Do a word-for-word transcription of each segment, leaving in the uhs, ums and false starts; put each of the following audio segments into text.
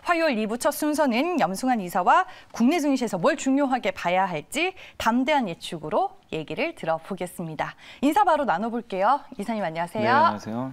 화요일 이 부 첫 순서는 염승환 이사와 국내 증시에서 뭘 중요하게 봐야 할지 담대한 예측으로 얘기를 들어보겠습니다. 인사 바로 나눠볼게요. 이사님 안녕하세요. 네, 안녕하세요.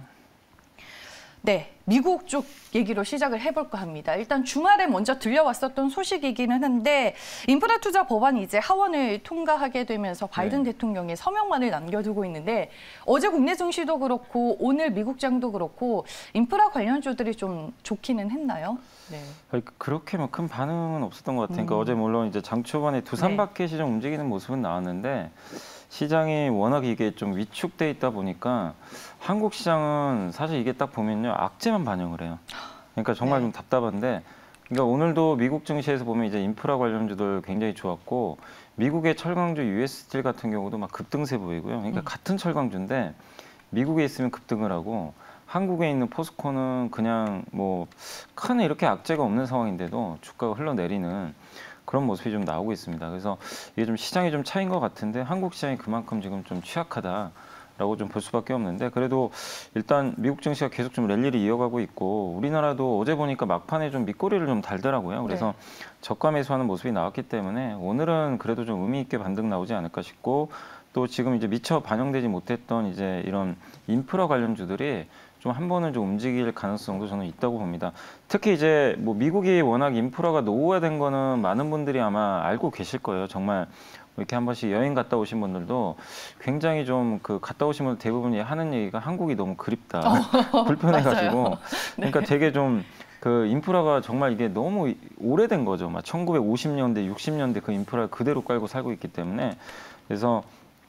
네, 미국 쪽 얘기로 시작을 해볼까 합니다. 일단 주말에 먼저 들려왔었던 소식이기는 한데 인프라 투자 법안이 이제 하원을 통과하게 되면서 바이든 네. 대통령의 서명만을 남겨두고 있는데 어제 국내 증시도 그렇고 오늘 미국장도 그렇고 인프라 관련주들이 좀 좋기는 했나요? 네. 그렇게 뭐 큰 반응은 없었던 것 같아요. 그러니까 음. 어제 물론 이제 장 초반에 두산 네. 바켓이 좀 움직이는 모습은 나왔는데 시장이 워낙 이게 좀 위축돼 있다 보니까 한국 시장은 사실 이게 딱 보면요 악재만 반영을 해요. 그러니까 정말 네. 좀 답답한데, 그러니까 오늘도 미국 증시에서 보면 이제 인프라 관련주들 굉장히 좋았고 미국의 철강주 유에스스틸 같은 경우도 막 급등세 보이고요. 그러니까 음. 같은 철강주인데 미국에 있으면 급등을 하고 한국에 있는 포스코는 그냥 뭐 큰 이렇게 악재가 없는 상황인데도 주가가 흘러내리는 그런 모습이 좀 나오고 있습니다. 그래서 이게 좀 시장이 좀 차이인 것 같은데 한국 시장이 그만큼 지금 좀 취약하다라고 좀 볼 수밖에 없는데, 그래도 일단 미국 증시가 계속 좀 랠리를 이어가고 있고 우리나라도 어제 보니까 막판에 좀 밑꼬리를 좀 달더라고요. 그래서 네. 저가 매수하는 모습이 나왔기 때문에 오늘은 그래도 좀 의미 있게 반등 나오지 않을까 싶고, 또 지금 이제 미처 반영되지 못했던 이제 이런 인프라 관련주들이 좀 한 번은 좀 움직일 가능성도 저는 있다고 봅니다. 특히 이제 뭐 미국이 워낙 인프라가 노후화된 거는 많은 분들이 아마 알고 계실 거예요. 정말 이렇게 한 번씩 여행 갔다 오신 분들도 굉장히 좀 그 갔다 오신 분들 대부분이 하는 얘기가 한국이 너무 그립다, 어, 불편해가지고. 네. 그러니까 되게 좀 그 인프라가 정말 이게 너무 오래된 거죠. 막 천구백오십 년대, 육십 년대 그 인프라를 그대로 깔고 살고 있기 때문에. 그래서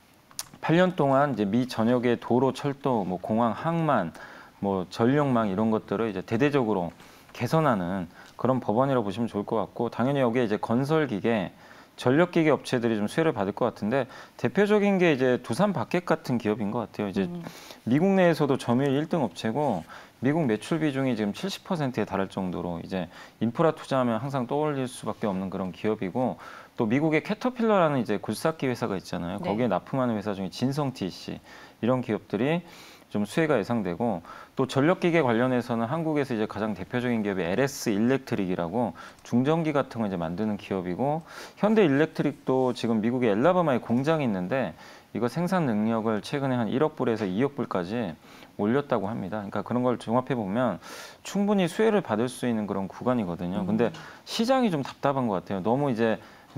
팔 년 동안 이제 미 전역의 도로, 철도, 뭐 공항, 항만, 뭐 전력망 이런 것들을 이제 대대적으로 개선하는 그런 법안이라고 보시면 좋을 것 같고, 당연히 여기에 이제 건설기계, 전력기계 업체들이 좀 수혜를 받을 것 같은데 대표적인 게 이제 두산 바켓 같은 기업인 것 같아요. 이제 음. 미국 내에서도 점유율 일 등 업체고 미국 매출 비중이 지금 칠십 퍼센트에 달할 정도로 이제 인프라 투자하면 항상 떠올릴 수밖에 없는 그런 기업이고, 또 미국의 캐터필러라는 이제 굴삭기 회사가 있잖아요. 네. 거기에 납품하는 회사 중에 진성 티씨 이런 기업들이 좀 수혜가 예상되고, 또 전력기계 관련해서는 한국에서 이제 가장 대표적인 기업이 엘에스 일렉트릭이라고 중전기 같은 거 이제 만드는 기업이고, 현대 일렉트릭도 지금 미국의 엘라바마에 공장이 있는데 이거 생산 능력을 최근에 한 일억 불에서 이억 불까지 올렸다고 합니다. 그러니까 그런 걸 종합해 보면 충분히 수혜를 받을 수 있는 그런 구간이거든요. 음. 근데 시장이 좀 답답한 것 같아요. 너무 이제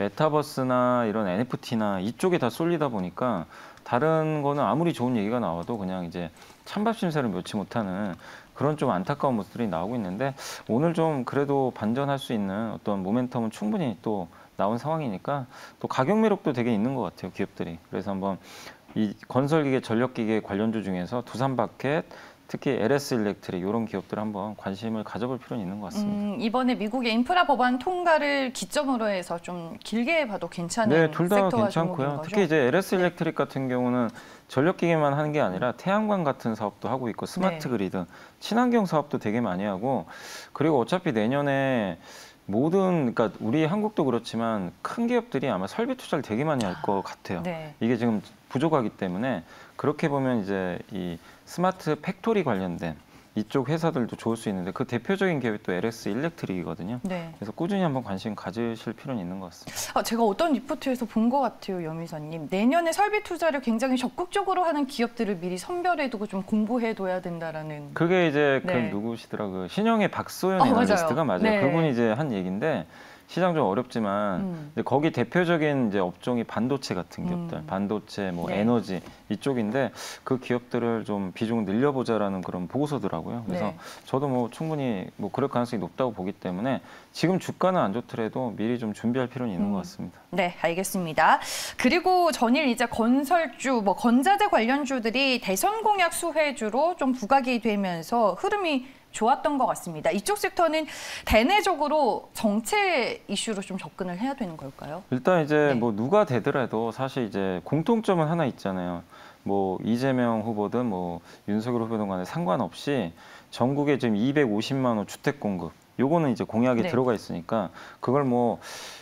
메타버스나 이런 엔에프티나 이쪽에 다 쏠리다 보니까 다른 거는 아무리 좋은 얘기가 나와도 그냥 이제 찬밥 심사를 면치 못하는 그런 좀 안타까운 모습들이 나오고 있는데, 오늘 좀 그래도 반전할 수 있는 어떤 모멘텀은 충분히 또 나온 상황이니까 또 가격 매력도 되게 있는 것 같아요, 기업들이. 그래서 한번 이 건설기계, 전력기계 관련주 중에서 두산바켓, 특히 엘에스 일렉트릭 이런 기업들 한번 관심을 가져볼 필요는 있는 것 같습니다. 음, 이번에 미국의 인프라 법안 통과를 기점으로 해서 좀 길게 봐도 괜찮은 네, 둘 다 섹터와 괜찮고요. 종목인 특히 이제 엘에스 네. 일렉트릭 같은 경우는 전력기계만 하는 게 아니라 태양광 같은 사업도 하고 있고 스마트 네. 그리드, 친환경 사업도 되게 많이 하고, 그리고 어차피 내년에 모든, 그러니까 우리 한국도 그렇지만 큰 기업들이 아마 설비 투자를 되게 많이 할 것 같아요. 네. 이게 지금 부족하기 때문에 그렇게 보면 이제 이 스마트 팩토리 관련된 이쪽 회사들도 좋을 수 있는데 그 대표적인 기업이 또 엘에스 일렉트릭이거든요. 네. 그래서 꾸준히 한번 관심 가지실 필요는 있는 것 같습니다. 아, 제가 어떤 리포트에서 본 것 같아요, 염이사님. 내년에 설비 투자를 굉장히 적극적으로 하는 기업들을 미리 선별해두고 좀 공부해둬야 된다라는. 그게 이제 그 네. 누구시더라, 그 신영의 박소연 어, 애널리스트가 맞아요. 맞아요. 네. 그분이 이제 한 얘기인데 시장 좀 어렵지만 음. 이제 거기 대표적인 이제 업종이 반도체 같은 기업들, 음. 반도체, 뭐 네. 에너지 이쪽인데 그 기업들을 좀 비중을 늘려보자라는 그런 보고서더라고요. 그래서 네. 저도 뭐 충분히 뭐 그럴 가능성이 높다고 보기 때문에 지금 주가는 안 좋더라도 미리 좀 준비할 필요는 있는 음. 것 같습니다. 네, 알겠습니다. 그리고 전일 이제 건설주, 뭐 건자재 관련주들이 대선 공약 수혜주로 좀 부각이 되면서 흐름이 좋았던 것 같습니다. 이쪽 섹터는 대내적으로 정체 이슈로 좀 접근을 해야 되는 걸까요? 일단 이제 네. 뭐 누가 되더라도 사실 이제 공통점은 하나 있잖아요. 뭐 이재명 후보든 뭐 윤석열 후보든 간에 상관없이 전국에 지금 이백오십만 호 주택 공급, 요거는 이제 공약에 네. 들어가 있으니까 그걸 뭐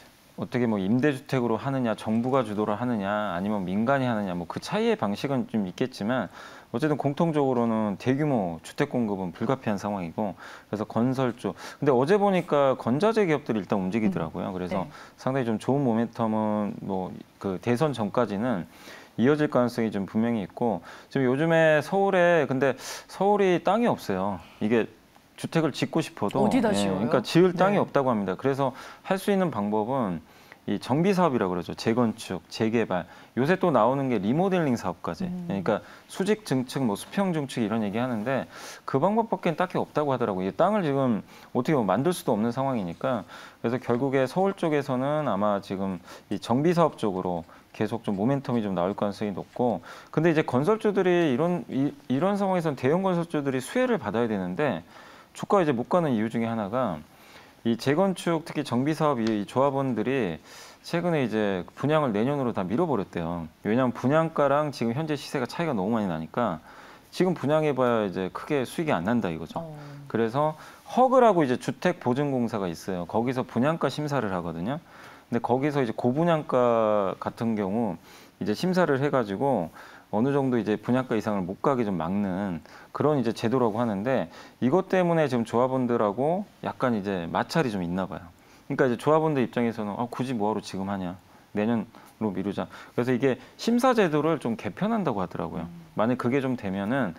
어떻게 뭐 임대주택으로 하느냐, 정부가 주도를 하느냐, 아니면 민간이 하느냐, 뭐 그 차이의 방식은 좀 있겠지만 어쨌든 공통적으로는 대규모 주택 공급은 불가피한 상황이고 그래서 건설 쪽. 근데 어제 보니까 건자재 기업들이 일단 움직이더라고요. 그래서 네. 상당히 좀 좋은 모멘텀은 뭐 그 대선 전까지는 이어질 가능성이 좀 분명히 있고 지금 요즘에 서울에 근데 서울이 땅이 없어요. 이게 주택을 짓고 싶어도 어디다 예, 지어요? 그러니까 지을 땅이 네. 없다고 합니다. 그래서 할 수 있는 방법은 이 정비 사업이라고 그러죠. 재건축, 재개발. 요새 또 나오는 게 리모델링 사업까지. 음. 그러니까 수직 증축, 뭐 수평 증축 이런 얘기 하는데 그 방법밖에 딱히 없다고 하더라고요. 이 땅을 지금 어떻게 보면 만들 수도 없는 상황이니까 그래서 결국에 서울 쪽에서는 아마 지금 이 정비 사업 쪽으로 계속 좀 모멘텀이 좀 나올 가능성이 높고 근데 이제 건설주들이 이런 이, 이런 상황에서는 대형 건설주들이 수혜를 받아야 되는데 주가 이제 못 가는 이유 중에 하나가 이 재건축 특히 정비 사업 이 조합원들이 최근에 이제 분양을 내년으로 다 밀어버렸대요. 왜냐하면 분양가랑 지금 현재 시세가 차이가 너무 많이 나니까 지금 분양해봐야 이제 크게 수익이 안 난다 이거죠. 어. 그래서 허그라고 이제 주택보증공사가 있어요. 거기서 분양가 심사를 하거든요. 근데 거기서 이제 고분양가 같은 경우 이제 심사를 해가지고 어느 정도 이제 분양가 이상을 못 가게 좀 막는 그런 이제 제도라고 하는데 이것 때문에 지금 조합원들하고 약간 이제 마찰이 좀 있나 봐요. 그러니까 이제 조합원들 입장에서는 아, 굳이 뭐하러 지금 하냐. 내년으로 미루자. 그래서 이게 심사 제도를 좀 개편한다고 하더라고요. 만약 그게 좀 되면은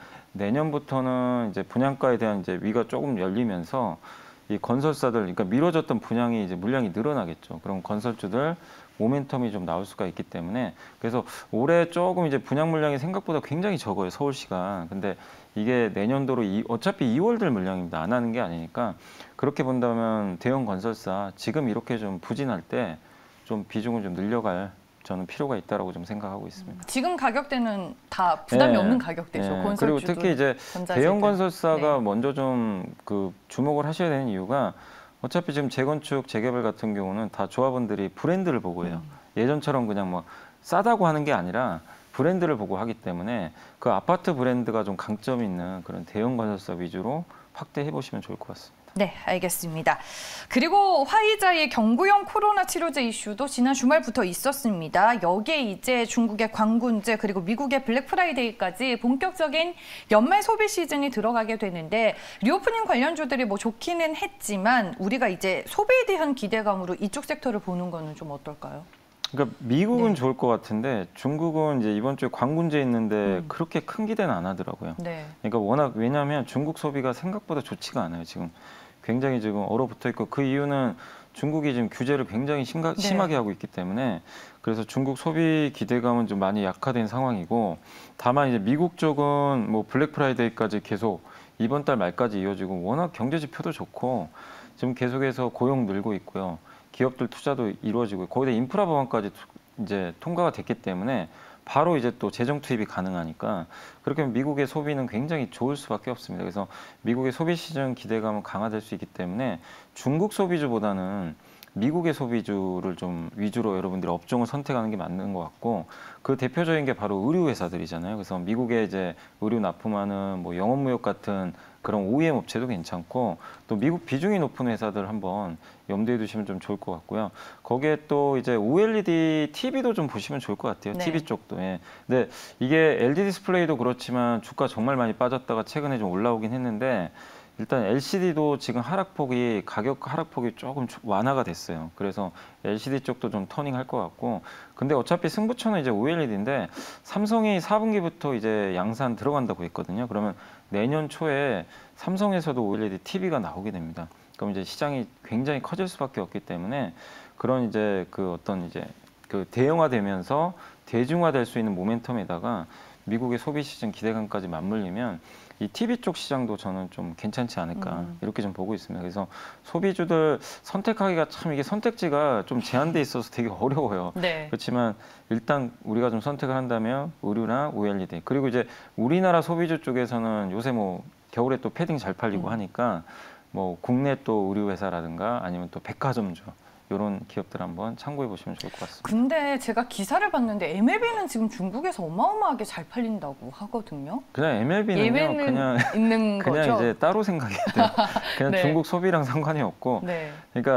내년부터는 이제 분양가에 대한 이제 위가 조금 열리면서 이 건설사들, 그러니까 미뤄졌던 분양이 이제 물량이 늘어나겠죠. 그럼 건설주들 모멘텀이 좀 나올 수가 있기 때문에 그래서 올해 조금 이제 분양 물량이 생각보다 굉장히 적어요. 서울시가. 근데 이게 내년도로 이, 어차피 이월 될 물량입니다. 안 하는 게 아니니까 그렇게 본다면 대형 건설사 지금 이렇게 좀 부진할 때 좀 비중을 좀 늘려갈 저는 필요가 있다라고 좀 생각하고 있습니다. 지금 가격대는 다 부담이 네. 없는 가격대죠. 네. 건설주도. 그리고 특히 이제 전자재들. 대형 건설사가 네. 먼저 좀 그 주목을 하셔야 되는 이유가 어차피 지금 재건축, 재개발 같은 경우는 다 조합원들이 브랜드를 보고 해요. 음. 예전처럼 그냥 뭐 싸다고 하는 게 아니라 브랜드를 보고 하기 때문에 그 아파트 브랜드가 좀 강점이 있는 그런 대형 건설사 위주로 확대해 보시면 좋을 것 같습니다. 네, 알겠습니다. 그리고 화이자의 경구용 코로나 치료제 이슈도 지난 주말부터 있었습니다. 여기에 이제 중국의 광군제 그리고 미국의 블랙 프라이데이까지 본격적인 연말 소비 시즌이 들어가게 되는데 리오프닝 관련주들이 뭐 좋기는 했지만 우리가 이제 소비에 대한 기대감으로 이쪽 섹터를 보는 거는 좀 어떨까요? 그러니까 미국은 네. 좋을 것 같은데 중국은 이제 이번 주에 광군제 있는데 음. 그렇게 큰 기대는 안 하더라고요. 네. 그러니까 워낙 왜냐하면 중국 소비가 생각보다 좋지가 않아요. 지금 굉장히 지금 얼어붙어 있고 그 이유는 중국이 지금 규제를 굉장히 심가, 네. 심하게 하고 있기 때문에 그래서 중국 소비 기대감은 좀 많이 약화된 상황이고 다만 이제 미국 쪽은 뭐 블랙 프라이데이까지 계속 이번 달 말까지 이어지고 워낙 경제 지표도 좋고 지금 계속해서 고용 늘고 있고요. 기업들 투자도 이루어지고 거기다 인프라 법안까지 이제 통과가 됐기 때문에 바로 이제 또 재정 투입이 가능하니까 그렇게 하면 미국의 소비는 굉장히 좋을 수밖에 없습니다. 그래서 미국의 소비 시장 기대감은 강화될 수 있기 때문에 중국 소비주보다는 미국의 소비주를 좀 위주로 여러분들이 업종을 선택하는 게 맞는 것 같고 그 대표적인 게 바로 의류 회사들이잖아요. 그래서 미국에 이제 의류 납품하는 뭐 영업무역 같은 그런 오이엠 업체도 괜찮고 또 미국 비중이 높은 회사들 한번 염두에 두시면 좀 좋을 것 같고요. 거기에 또 이제 오엘이디 티비도 좀 보시면 좋을 것 같아요. 네. 티비 쪽도. 예. 근데 이게 엘이디 디스플레이도 그렇지만 주가 정말 많이 빠졌다가 최근에 좀 올라오긴 했는데 일단 엘시디도 지금 하락폭이 가격 하락폭이 조금 완화가 됐어요. 그래서 엘시디 쪽도 좀 터닝할 것 같고 근데 어차피 승부처는 이제 오엘이디인데 삼성이 사 분기부터 이제 양산 들어간다고 했거든요. 그러면 내년 초에 삼성에서도 오엘이디 티비가 나오게 됩니다. 그럼 이제 시장이 굉장히 커질 수밖에 없기 때문에 그런 이제 그 어떤 이제 그 대형화되면서 대중화될 수 있는 모멘텀에다가 미국의 소비 시장 기대감까지 맞물리면 이 티비 쪽 시장도 저는 좀 괜찮지 않을까 음. 이렇게 좀 보고 있습니다. 그래서 소비주들 선택하기가 참 이게 선택지가 좀 제한돼 있어서 되게 어려워요. 네. 그렇지만 일단 우리가 좀 선택을 한다면 의류나 오엘이디 그리고 이제 우리나라 소비주 쪽에서는 요새 뭐 겨울에 또 패딩 잘 팔리고 음. 하니까 뭐 국내 또 의류 회사라든가 아니면 또 백화점주 이런 기업들 한번 참고해 보시면 좋을 것 같습니다. 근데 제가 기사를 봤는데 엠엘비는 지금 중국에서 어마어마하게 잘 팔린다고 하거든요. 그냥 엠엘비는요 예외는 그냥 있는 그냥 거죠. 이제 따로 생각해야 돼요. 그냥 네. 중국 소비랑 상관이 없고 네. 그러니까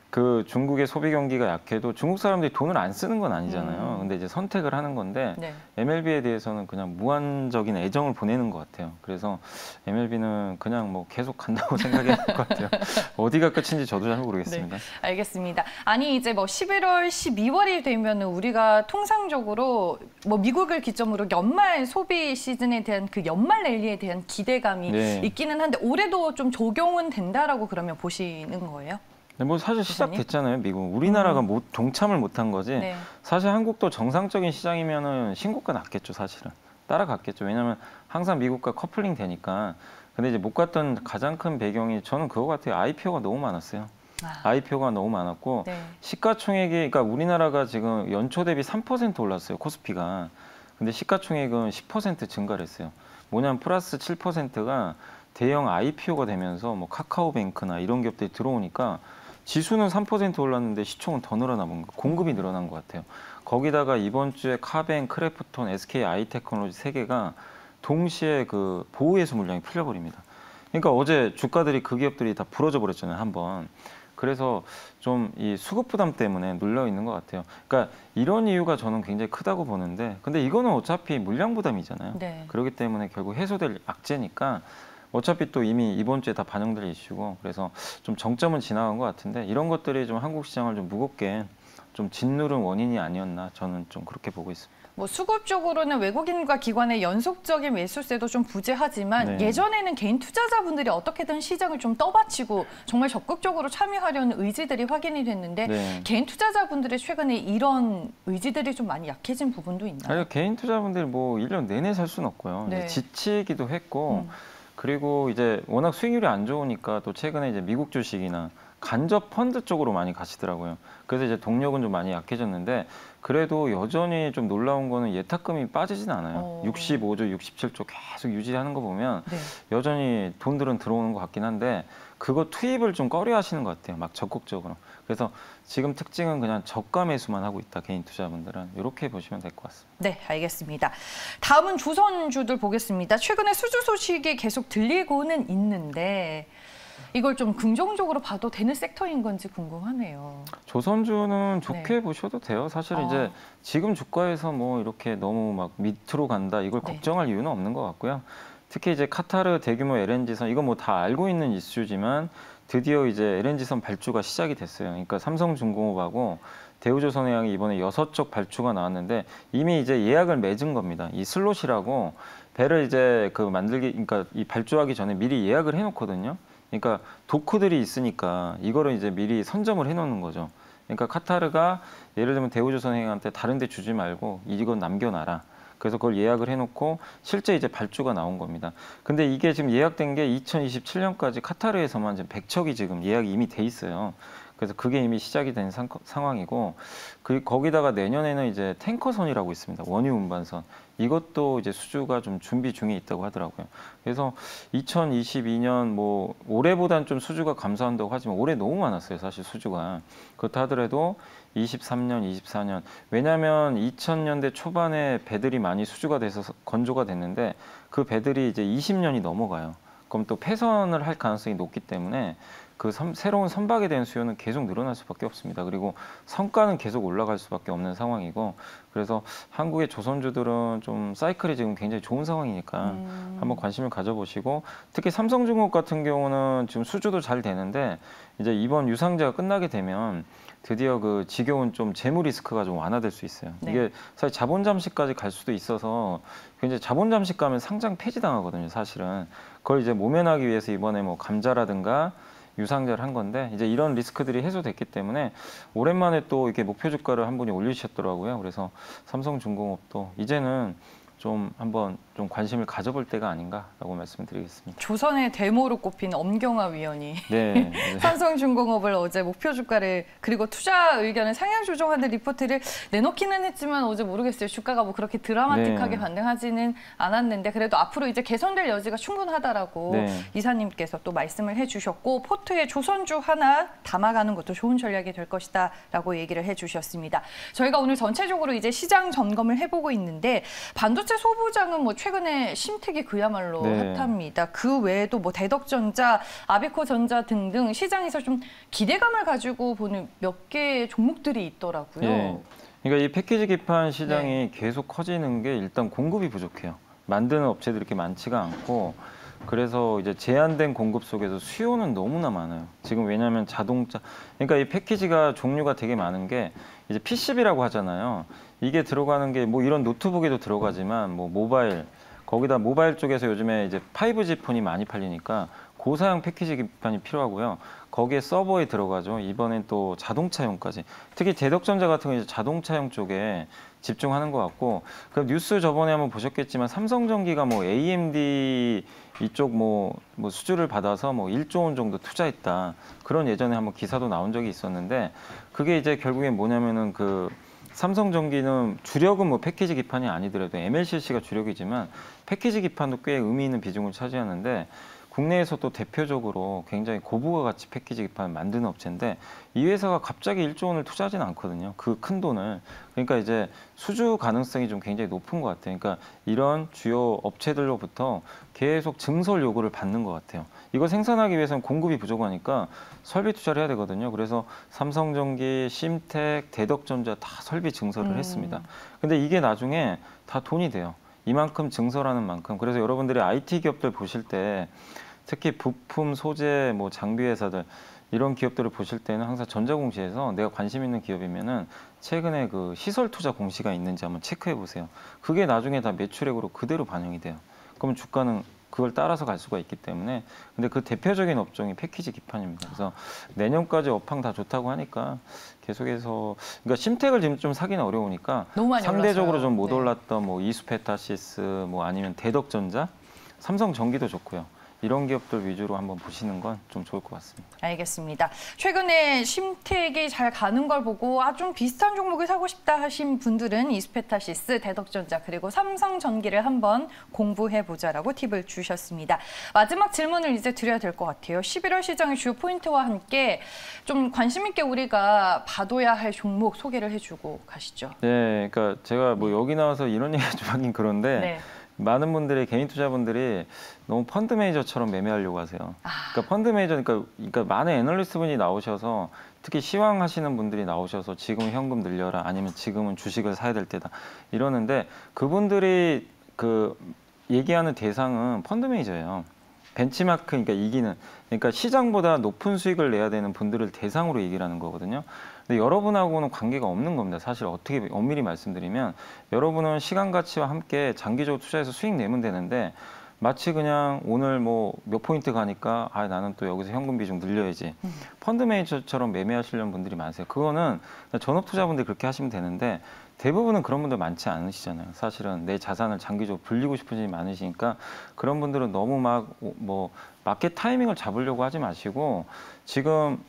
그 중국의 소비 경기가 약해도 중국 사람들이 돈을 안 쓰는 건 아니잖아요. 음. 근데 이제 선택을 하는 건데 네. 엠엘비에 대해서는 그냥 무한적인 애정을 보내는 것 같아요. 그래서 엠엘비는 그냥 뭐 계속 간다고 생각해야 될 것 같아요. 어디가 끝인지 저도 잘 모르겠습니다. 네, 알겠습니다. 아니 이제 뭐 십일월, 십이월이 되면 우리가 통상적으로 뭐 미국을 기점으로 연말 소비 시즌에 대한 그 연말 랠리에 대한 기대감이 네. 있기는 한데 올해도 좀 적용은 된다라고 그러면 보시는 거예요? 네, 뭐 사실 교수님? 시작됐잖아요, 미국. 우리나라가 음. 못, 동참을 못한 거지. 네. 사실 한국도 정상적인 시장이면은 신고가 났겠죠, 사실은. 따라갔겠죠. 왜냐하면 항상 미국과 커플링 되니까. 근데 이제 못 갔던 가장 큰 배경이 저는 그거 같아요. 아이피오가 너무 많았어요. 아, 아이피오가 너무 많았고 네. 시가총액이 그러니까 우리나라가 지금 연초 대비 삼 퍼센트 올랐어요, 코스피가. 근데 시가총액은 십 퍼센트 증가를 했어요. 뭐냐면 플러스 칠 퍼센트가 대형 아이피오가 되면서 뭐 카카오뱅크나 이런 기업들이 들어오니까 지수는 삼 퍼센트 올랐는데 시총은 더 늘어나본 거, 공급이 늘어난 것 같아요. 거기다가 이번 주에 카뱅, 크래프톤, 에스케이 아이테크놀로지 세 개가 동시에 그 보호예수 물량이 풀려버립니다. 그러니까 어제 주가들이 그 기업들이 다 부러져 버렸잖아요, 한번. 그래서 좀 이 수급 부담 때문에 눌려 있는 것 같아요. 그러니까 이런 이유가 저는 굉장히 크다고 보는데, 근데 이거는 어차피 물량 부담이잖아요. 네. 그렇기 때문에 결국 해소될 악재니까 어차피 또 이미 이번 주에 다 반영될 이슈고, 그래서 좀 정점은 지나간 것 같은데 이런 것들이 좀 한국 시장을 좀 무겁게 좀 짓누른 원인이 아니었나, 저는 좀 그렇게 보고 있습니다. 뭐 수급적으로는 외국인과 기관의 연속적인 매수세도 좀 부재하지만 네. 예전에는 개인 투자자분들이 어떻게든 시장을 좀 떠받치고 정말 적극적으로 참여하려는 의지들이 확인이 됐는데 네. 개인 투자자분들의 최근에 이런 의지들이 좀 많이 약해진 부분도 있나요? 아니, 개인 투자분들이 뭐 일 년 내내 살 수는 없고요. 네. 이제 지치기도 했고, 음. 그리고 이제 워낙 수익률이 안 좋으니까 또 최근에 이제 미국 주식이나 간접 펀드 쪽으로 많이 가시더라고요. 그래서 이제 동력은 좀 많이 약해졌는데, 그래도 여전히 좀 놀라운 거는 예탁금이 빠지진 않아요. 어. 육십오 조, 육십칠 조 계속 유지하는 거 보면 네. 여전히 돈들은 들어오는 것 같긴 한데, 그거 투입을 좀 꺼려 하시는 것 같아요. 막 적극적으로. 그래서 지금 특징은 그냥 저가 매수만 하고 있다, 개인 투자분들은. 이렇게 보시면 될 것 같습니다. 네, 알겠습니다. 다음은 조선주들 보겠습니다. 최근에 수주 소식이 계속 들리고는 있는데 이걸 좀 긍정적으로 봐도 되는 섹터인 건지 궁금하네요. 조선주는 좋게 네. 보셔도 돼요. 사실 어. 이제 지금 주가에서 뭐 이렇게 너무 막 밑으로 간다, 이걸 네. 걱정할 이유는 없는 것 같고요. 특히 이제 카타르 대규모 엘엔지선, 이거 뭐 다 알고 있는 이슈지만 드디어 이제 엘엔지선 발주가 시작이 됐어요. 그러니까 삼성중공업하고 대우조선해양이 이번에 여섯 쪽 발주가 나왔는데 이미 이제 예약을 맺은 겁니다. 이 슬롯이라고 배를 이제 그 만들기, 그러니까 이 발주하기 전에 미리 예약을 해놓거든요. 그러니까 도크들이 있으니까 이거를 이제 미리 선점을 해놓는 거죠. 그러니까 카타르가 예를 들면 대우조선해양한테 다른 데 주지 말고 이건 남겨놔라. 그래서 그걸 예약을 해놓고 실제 이제 발주가 나온 겁니다. 근데 이게 지금 예약된 게 이천이십칠 년까지 카타르에서만 지금 백 척이 지금 예약이 이미 돼 있어요. 그래서 그게 이미 시작이 된 상, 상황이고, 그 거기다가 내년에는 이제 탱커선이라고 있습니다. 원유 운반선. 이것도 이제 수주가 좀 준비 중에 있다고 하더라고요. 그래서 이천이십이 년 뭐 올해보단 좀 수주가 감소한다고 하지만 올해 너무 많았어요, 사실 수주가. 그렇다 하더라도 이십삼 년, 이십사 년. 왜냐하면 이천 년대 초반에 배들이 많이 수주가 돼서 건조가 됐는데 그 배들이 이제 이십 년이 넘어가요. 그럼 또 폐선을 할 가능성이 높기 때문에 그 선, 새로운 선박에 대한 수요는 계속 늘어날 수밖에 없습니다. 그리고 성과는 계속 올라갈 수밖에 없는 상황이고, 그래서 한국의 조선주들은 좀 사이클이 지금 굉장히 좋은 상황이니까 음. 한번 관심을 가져보시고, 특히 삼성중공업 같은 경우는 지금 수주도 잘 되는데 이제 이번 유상제가 끝나게 되면 드디어 그 지겨운 좀 재무 리스크가 좀 완화될 수 있어요. 네. 이게 사실 자본 잠식까지 갈 수도 있어서 굉장히 자본 잠식 가면 상장 폐지당하거든요, 사실은. 그걸 이제 모면하기 위해서 이번에 뭐 감자라든가 유상제를 한 건데, 이제 이런 리스크들이 해소됐기 때문에 오랜만에 또 이렇게 목표 주가를 한 분이 올리셨더라고요. 그래서 삼성중공업도 이제는 좀 한번 좀 관심을 가져볼 때가 아닌가라고 말씀드리겠습니다. 조선의 데모로 꼽힌 엄경화 위원이 네. 네. 삼성중공업을 어제 목표 주가를 그리고 투자 의견을 상향 조정하는 리포트를 내놓기는 했지만 어제 모르겠어요. 주가가 뭐 그렇게 드라마틱하게 네. 반등하지는 않았는데 그래도 앞으로 이제 개선될 여지가 충분하다라고 네. 이사님께서 또 말씀을 해주셨고 포트에 조선주 하나 담아가는 것도 좋은 전략이 될 것이다라고 얘기를 해주셨습니다. 저희가 오늘 전체적으로 이제 시장 점검을 해보고 있는데 반도체 소부장은 뭐 최 최근에 심택이 그야말로 네. 핫합니다. 그 외에도 뭐 대덕전자, 아비코전자 등등 시장에서 좀 기대감을 가지고 보는 몇 개의 종목들이 있더라고요. 예. 그러니까 이 패키지 기판 시장이 네. 계속 커지는 게 일단 공급이 부족해요. 만드는 업체들이 이렇게 많지가 않고 그래서 이제 제한된 공급 속에서 수요는 너무나 많아요. 지금 왜냐하면 자동차, 그러니까 이 패키지가 종류가 되게 많은 게 이제 피씨비라고 하잖아요. 이게 들어가는 게 뭐 이런 노트북에도 들어가지만 뭐 모바일, 거기다 모바일 쪽에서 요즘에 이제 파이브지 폰이 많이 팔리니까 고사양 패키지 기판이 필요하고요. 거기에 서버에 들어가죠. 이번엔 또 자동차용까지. 특히 대덕전자 같은 경우는 이제 자동차용 쪽에 집중하는 것 같고, 그 뉴스 저번에 한번 보셨겠지만 삼성전기가 뭐 에이엠디 이쪽 뭐, 뭐 수주를 받아서 뭐 일조 원 정도 투자했다. 그런 예전에 한번 기사도 나온 적이 있었는데, 그게 이제 결국엔 뭐냐면은 그 삼성전기는 주력은 뭐 패키지 기판이 아니더라도 엠엘씨씨가 주력이지만 패키지 기판도 꽤 의미 있는 비중을 차지하는데, 국내에서 또 대표적으로 굉장히 고부가 가치 패키지 기판을 만드는 업체인데 이 회사가 갑자기 일조 원을 투자하지는 않거든요. 그 큰 돈을. 그러니까 이제 수주 가능성이 좀 굉장히 높은 것 같아요. 그러니까 이런 주요 업체들로부터 계속 증설 요구를 받는 것 같아요. 이거 생산하기 위해서는 공급이 부족하니까 설비 투자를 해야 되거든요. 그래서 삼성전기, 심택, 대덕전자 다 설비 증설을 음. 했습니다. 근데 이게 나중에 다 돈이 돼요. 이만큼 증설하는 만큼. 그래서 여러분들이 아이티 기업들 보실 때 특히 부품, 소재, 뭐 장비 회사들 이런 기업들을 보실 때는 항상 전자공시에서 내가 관심 있는 기업이면은 최근에 그 시설 투자 공시가 있는지 한번 체크해 보세요. 그게 나중에 다 매출액으로 그대로 반영이 돼요. 그러면 주가는 그걸 따라서 갈 수가 있기 때문에. 근데 그 대표적인 업종이 패키지 기판입니다. 그래서 내년까지 업황 다 좋다고 하니까 계속해서, 그러니까 심택을 지금 좀 사기는 어려우니까 너무 많이 상대적으로 올랐어요. 좀 못 네. 올랐던 뭐 이수페타시스 뭐 아니면 대덕전자, 삼성전기도 좋고요. 이런 기업들 위주로 한번 보시는 건 좀 좋을 것 같습니다. 알겠습니다. 최근에 심택이 잘 가는 걸 보고 아, 좀 비슷한 종목을 사고 싶다 하신 분들은 이스페타시스, 대덕전자 그리고 삼성전기를 한번 공부해보자라고 팁을 주셨습니다. 마지막 질문을 이제 드려야 될 것 같아요. 십일월 시장의 주요 포인트와 함께 좀 관심 있게 우리가 봐둬야 할 종목 소개를 해주고 가시죠. 네, 그러니까 제가 뭐 여기 나와서 이런 얘기 좀 하긴 그런데 네. 많은 분들이, 개인 투자분들이 너무 펀드 매니저처럼 매매하려고 하세요. 아. 그러니까 펀드 매니저, 그러니까, 그러니까 많은 애널리스트 분이 나오셔서 특히 시황 하시는 분들이 나오셔서 지금은 현금 늘려라, 아니면 지금은 주식을 사야 될 때다 이러는데, 그분들이 그 얘기하는 대상은 펀드 매니저예요. 벤치마크, 그러니까 이기는, 그러니까 시장보다 높은 수익을 내야 되는 분들을 대상으로 얘기를 하는 거거든요. 근데 여러분하고는 관계가 없는 겁니다. 사실 어떻게 엄밀히 말씀드리면 여러분은 시간 가치와 함께 장기적으로 투자해서 수익 내면 되는데, 마치 그냥 오늘 뭐 몇 포인트 가니까 아 나는 또 여기서 현금 비중 늘려야지. 음. 펀드 매니저처럼 매매하시려는 분들이 많으세요. 그거는 전업 투자분들이 그렇게 하시면 되는데 대부분은 그런 분들 많지 않으시잖아요. 사실은 내 자산을 장기적으로 불리고 싶은 분이 많으시니까 그런 분들은 너무 막 뭐 마켓 타이밍을 잡으려고 하지 마시고, 지금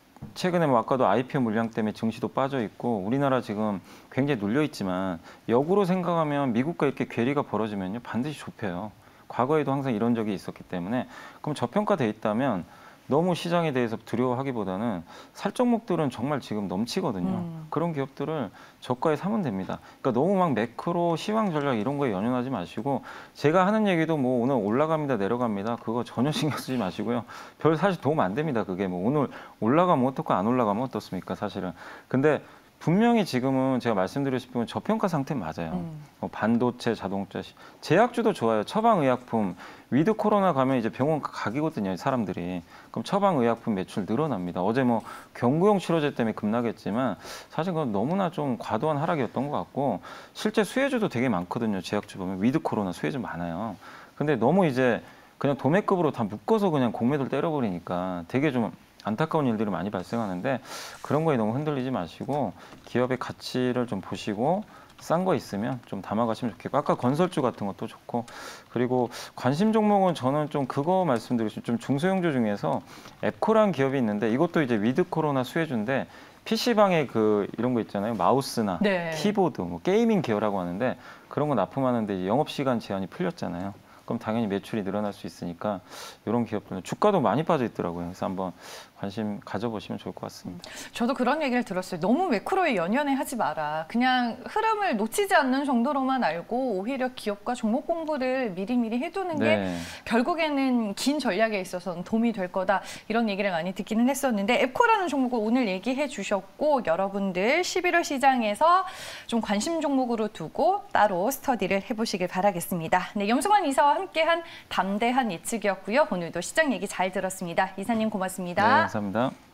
최근에 뭐 아까도 아이피오 물량 때문에 증시도 빠져 있고 우리나라 지금 굉장히 눌려 있지만 역으로 생각하면 미국과 이렇게 괴리가 벌어지면요 반드시 좁혀요. 과거에도 항상 이런 적이 있었기 때문에. 그럼 저평가돼 있다면 너무 시장에 대해서 두려워하기보다는 살 종목들은 정말 지금 넘치거든요. 음. 그런 기업들을 저가에 사면 됩니다. 그러니까 너무 막 매크로 시황 전략 이런 거에 연연하지 마시고, 제가 하는 얘기도 뭐 오늘 올라갑니다 내려갑니다 그거 전혀 신경 쓰지 마시고요. 별 사실 도움 안 됩니다. 그게 뭐 오늘 올라가면 어떻고 안 올라가면 어떻습니까 사실은. 근데 분명히 지금은 제가 말씀드리고 싶은 건 저평가 상태 맞아요. 음. 뭐 반도체, 자동차, 제약주도 좋아요. 처방의약품, 위드 코로나 가면 이제 병원 가기거든요, 사람들이. 그럼 처방의약품 매출 늘어납니다. 어제 뭐 경구용 치료제 때문에 급락했지만 사실 그건 너무나 좀 과도한 하락이었던 것 같고, 실제 수혜주도 되게 많거든요. 제약주 보면 위드 코로나 수혜주 많아요. 근데 너무 이제 그냥 도매급으로 다 묶어서 그냥 공매도를 때려버리니까 되게 좀 안타까운 일들이 많이 발생하는데, 그런 거에 너무 흔들리지 마시고 기업의 가치를 좀 보시고 싼 거 있으면 좀 담아가시면 좋겠고, 아까 건설주 같은 것도 좋고, 그리고 관심 종목은 저는 좀 그거 말씀드리고 싶어요. 좀 중소형주 중에서 앱코라는 기업이 있는데 이것도 이제 위드 코로나 수혜주인데 피씨방에 그 이런 거 있잖아요. 마우스나 네. 키보드, 뭐 게이밍 계열라고 하는데 그런 거 납품하는데 영업시간 제한이 풀렸잖아요. 그럼 당연히 매출이 늘어날 수 있으니까 이런 기업들은 주가도 많이 빠져 있더라고요. 그래서 한번 관심 가져보시면 좋을 것 같습니다. 저도 그런 얘기를 들었어요. 너무 매크로에 연연해 하지 마라. 그냥 흐름을 놓치지 않는 정도로만 알고 오히려 기업과 종목 공부를 미리미리 해두는 게 네. 결국에는 긴 전략에 있어서는 도움이 될 거다. 이런 얘기를 많이 듣기는 했었는데 앱코라는 종목을 오늘 얘기해 주셨고 여러분들 십일월 시장에서 좀 관심 종목으로 두고 따로 스터디를 해보시길 바라겠습니다. 네, 염승환 이사와 함께한 담대한 예측이었고요. 오늘도 시장 얘기 잘 들었습니다. 이사님 고맙습니다. 네, 감사합니다.